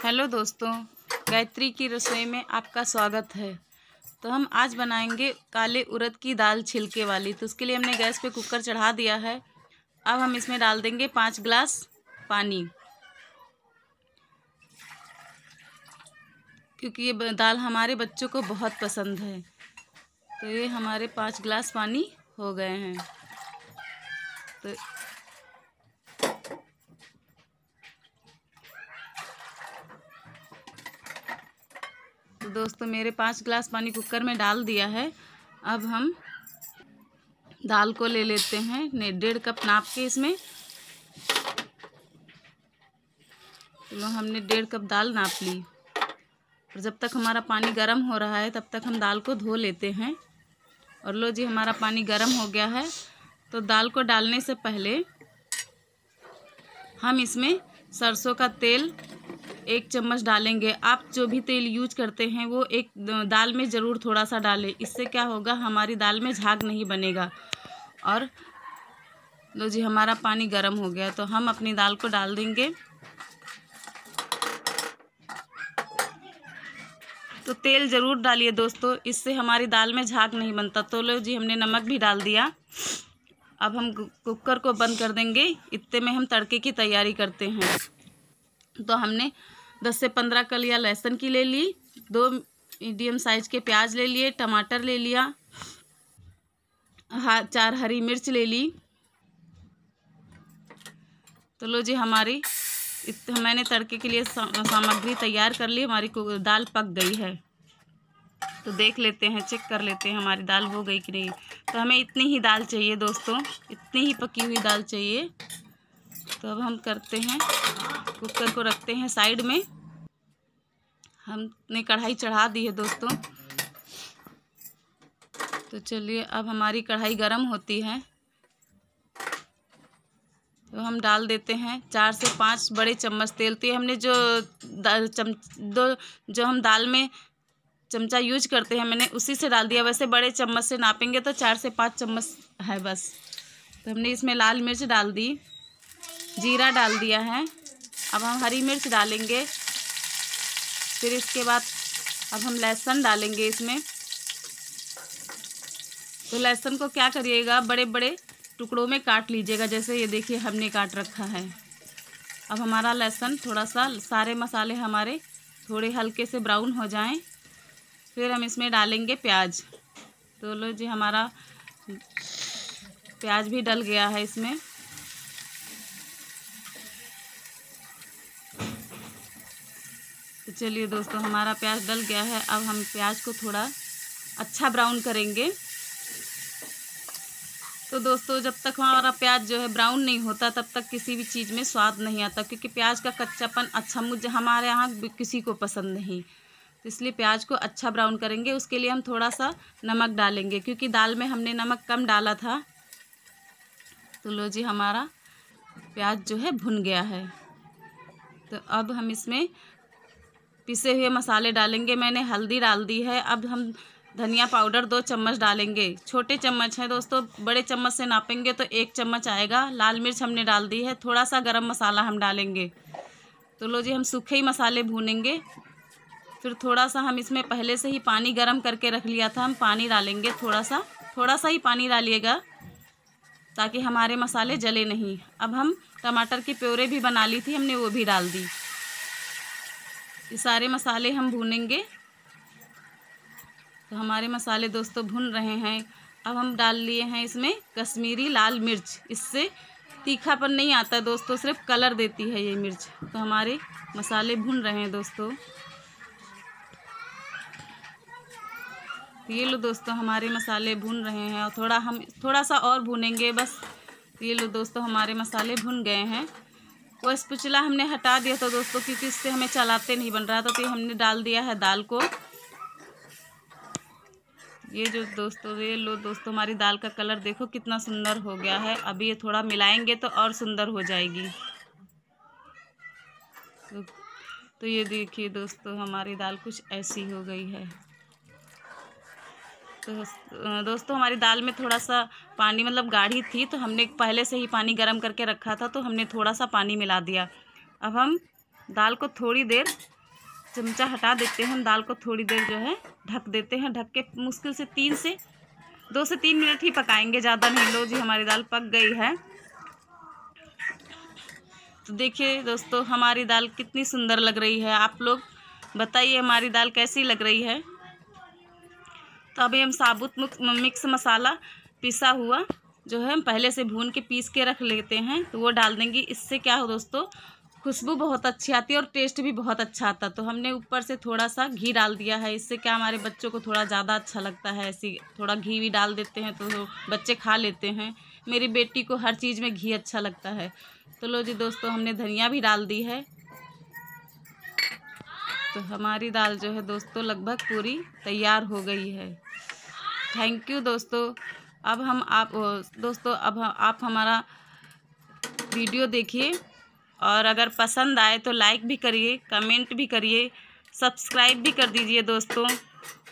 Hello दोस्तों, गायत्री की रसोई में आपका स्वागत है। तो हम आज बनाएंगे काले उड़द की दाल छिलके वाली। तो उसके लिए हमने गैस पे कुकर चढ़ा दिया है। अब हम इसमें डाल देंगे 5 गिलास पानी, क्योंकि ये दाल हमारे बच्चों को बहुत पसंद है। तो ये हमारे 5 गिलास पानी हो गए हैं। तो दोस्तों मेरे 5 गिलास पानी कुकर में डाल दिया है। अब हम दाल को ले लेते हैं 1.5 कप नाप के। इसमें चलो हमने 1.5 कप दाल नाप ली। और जब तक हमारा पानी गर्म हो रहा है तब तक हम दाल को धो लेते हैं। और लो जी, हमारा पानी गर्म हो गया है। तो दाल को डालने से पहले हम इसमें सरसों का तेल 1 चम्मच डालेंगे। आप जो भी तेल यूज करते हैं वो एक दाल में ज़रूर थोड़ा सा डालें। इससे क्या होगा, हमारी दाल में झाग नहीं बनेगा। और लो जी, हमारा पानी गर्म हो गया तो हम अपनी दाल को डाल देंगे। तो तेल ज़रूर डालिए दोस्तों, इससे हमारी दाल में झाग नहीं बनता। तो लो जी, हमने नमक भी डाल दिया। अब हम कुकर को बंद कर देंगे। इतने में हम तड़के की तैयारी करते हैं। तो हमने 10 से 15 कलियां लहसुन की ले ली, 2 मीडियम साइज के प्याज ले लिए, टमाटर ले लिया, 4 हरी मिर्च ले ली। तो लो जी, मैंने तड़के के लिए सामग्री तैयार कर ली। हमारी दाल पक गई है। तो देख लेते हैं, चेक कर लेते हैं हमारी दाल हो गई कि नहीं। तो हमें इतनी ही दाल चाहिए दोस्तों, इतनी ही पकी हुई दाल चाहिए। तो अब हम करते हैं, कुकर को रखते हैं साइड में। हमने कढ़ाई चढ़ा दी है दोस्तों। तो चलिए, अब हमारी कढ़ाई गर्म होती है तो हम डाल देते हैं 4 से 5 बड़े चम्मच तेल। तो ये हमने जो हम दाल में चमचा यूज करते हैं, मैंने उसी से डाल दिया। वैसे बड़े चम्मच से नापेंगे तो 4 से 5 चम्मच है बस। तो हमने इसमें लाल मिर्च डाल दी, जीरा डाल दिया है। अब हम हरी मिर्च डालेंगे। फिर इसके बाद अब हम लहसुन डालेंगे इसमें। तो लहसुन को क्या करिएगा, बड़े बड़े टुकड़ों में काट लीजिएगा, जैसे ये देखिए हमने काट रखा है। अब हमारा लहसुन थोड़ा सा, सारे मसाले हमारे थोड़े हल्के से ब्राउन हो जाएं, फिर हम इसमें डालेंगे प्याज। तो लो जी, हमारा प्याज भी डल गया है इसमें। तो चलिए दोस्तों, हमारा प्याज डल गया है। अब हम प्याज को थोड़ा अच्छा ब्राउन करेंगे। तो दोस्तों, जब तक हमारा प्याज जो है ब्राउन नहीं होता तब तक किसी भी चीज़ में स्वाद नहीं आता, क्योंकि प्याज का कच्चापन मुझे हमारे यहाँ किसी को पसंद नहीं। तो इसलिए प्याज को अच्छा ब्राउन करेंगे। उसके लिए हम थोड़ा सा नमक डालेंगे, क्योंकि दाल में हमने नमक कम डाला था। तो लो जी, हमारा प्याज जो है भुन गया है। तो अब हम इसमें पिसे हुए मसाले डालेंगे। मैंने हल्दी डाल दी है। अब हम धनिया पाउडर 2 चम्मच डालेंगे। छोटे चम्मच है दोस्तों, बड़े चम्मच से नापेंगे तो 1 चम्मच आएगा। लाल मिर्च हमने डाल दी है। थोड़ा सा गरम मसाला हम डालेंगे। तो लो जी, हम सूखे ही मसाले भूनेंगे। फिर थोड़ा सा हम इसमें पहले से ही पानी गरम करके रख लिया था, हम पानी डालेंगे। थोड़ा सा ही पानी डालिएगा ताकि हमारे मसाले जले नहीं। अब हम टमाटर की प्योरे भी बना ली थी हमने, वो भी डाल दी। ये सारे मसाले हम भूनेंगे। तो हमारे मसाले दोस्तों भुन रहे हैं। अब हम डाल लिए हैं इसमें कश्मीरी लाल मिर्च। इससे तीखापन नहीं आता दोस्तों, सिर्फ कलर देती है ये मिर्च। तो हमारे मसाले भुन रहे हैं दोस्तों। तो ये लो दोस्तों, हमारे मसाले भुन रहे हैं और थोड़ा सा और भूनेंगे बस। ये लो दोस्तों, हमारे मसाले भुन गए हैं। वो स्पैचुला हमने हटा दिया था दोस्तों, क्योंकि इससे हमें चलाते नहीं बन रहा था। तो हमने डाल दिया है दाल को। ये लो दोस्तों, हमारी दाल का कलर देखो कितना सुंदर हो गया है। अभी ये थोड़ा मिलाएंगे तो और सुंदर हो जाएगी। तो ये देखिए दोस्तों, हमारी दाल कुछ ऐसी हो गई है। तो दोस्तों, हमारी दाल में थोड़ा सा पानी गाढ़ी थी, तो हमने पहले से ही पानी गर्म करके रखा था, तो हमने थोड़ा सा पानी मिला दिया। अब हम दाल को थोड़ी देर चमचा हटा देते हैं। हम दाल को थोड़ी देर जो है ढक देते हैं। ढक के मुश्किल से 2 से 3 मिनट ही पकाएंगे, ज़्यादा नहीं। लो जी, हमारी दाल पक गई है। तो देखिए दोस्तों, हमारी दाल कितनी सुंदर लग रही है। आप लोग बताइए हमारी दाल कैसी लग रही है। तो अभी हम साबुत मिक्स मसाला पिसा हुआ जो है हम पहले से भून के पीस के रख लेते हैं, तो वो डाल देंगे। इससे क्या हो दोस्तों, खुशबू बहुत अच्छी आती है और टेस्ट भी बहुत अच्छा आता है। तो हमने ऊपर से थोड़ा सा घी डाल दिया है। इससे क्या हमारे बच्चों को थोड़ा ज़्यादा अच्छा लगता है। ऐसी थोड़ा घी भी डाल देते हैं तो बच्चे खा लेते हैं। मेरी बेटी को हर चीज़ में घी अच्छा लगता है। तो लो जी दोस्तों, हमने धनिया भी डाल दी है। तो हमारी दाल जो है दोस्तों लगभग पूरी तैयार हो गई है। थैंक यू दोस्तों। अब आप हमारा वीडियो देखिए, और अगर पसंद आए तो लाइक भी करिए, कमेंट भी करिए, सब्सक्राइब भी कर दीजिए दोस्तों।